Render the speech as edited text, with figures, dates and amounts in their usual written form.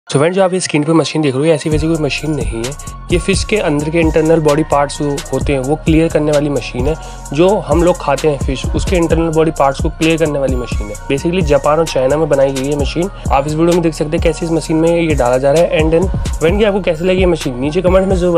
So friend, जो आप ये स्क्रीन पे मशीन देख रहे हो, ये ऐसी वैसी कोई मशीन नहीं है। ये फिश के अंदर के इंटरनल बॉडी पार्ट्स जो होते हैं वो क्लियर करने वाली मशीन है। जो हम लोग खाते हैं फिश, उसके इंटरनल बॉडी पार्ट्स को क्लियर करने वाली मशीन है। बेसिकली जापान और चाइना में बनाई गई है मशीन। आप इस वीडियो में देख सकते हैं कैसे इस मशीन में ये डाला जा रहा है। एंड देन फ्रेंड, आपको कैसे लगी ये मशीन नीचे कमेंट में जरूर